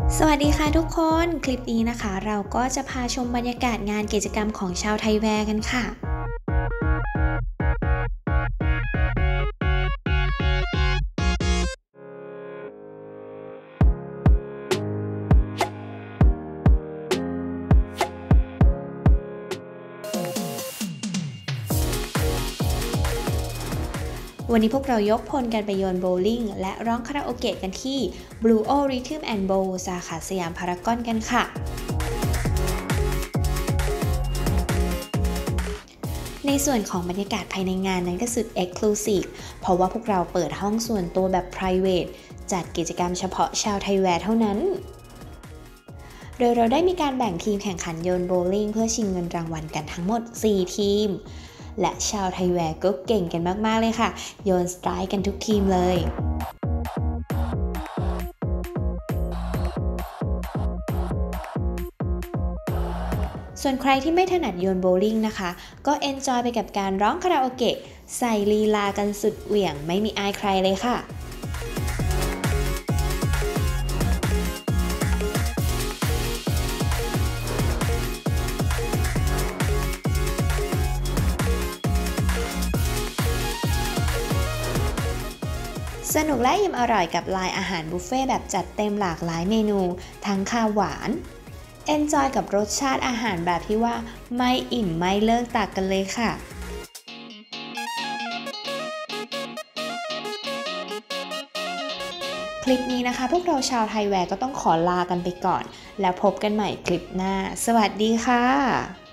สวัสดีค่ะทุกคนคลิปนี้นะคะเราก็จะพาชมบรรยากาศงานกิจกรรมของชาวไทยแวร์กันค่ะวันนี้พวกเรายกพลกันไปโยนโบว์ลิ่งและร้องคาราโอเกะกันที่ Blue O Rhythm and Bowl สาขาสยามพารากอนกันค่ะในส่วนของบรรยากาศภายในงานนั้นก็สุด Exclusive เพราะว่าพวกเราเปิดห้องส่วนตัวแบบ Private จัดกิจกรรมเฉพาะชาวไทยแวร์เท่านั้นโดยเราได้มีการแบ่งทีมแข่งขันโยนโบว์ลิ่งเพื่อชิงเงินรางวัลกันทั้งหมด4ทีมและชาวไทยแวร์ก็เก่งกันมากๆเลยค่ะโยนสไตร์กันทุกทีมเลยส่วนใครที่ไม่ถนัดโยนโบว์ลิ่งนะคะก็เอนจอยไปกับการร้องคาราโอเกะใส่ลีลากันสุดเหวี่ยงไม่มีอายใครเลยค่ะสนุกและอิ่มอร่อยกับไลน์อาหารบุฟเฟ่แบบจัดเต็มหลากหลายเมนูทั้งข้าวหวานเอนจอยกับรสชาติอาหารแบบที่ว่าไม่อิ่มไม่เลิกตักกันเลยค่ะคลิปนี้นะคะพวกเราชาวไทยแวร์ก็ต้องขอลากันไปก่อนแล้วพบกันใหม่คลิปหน้าสวัสดีค่ะ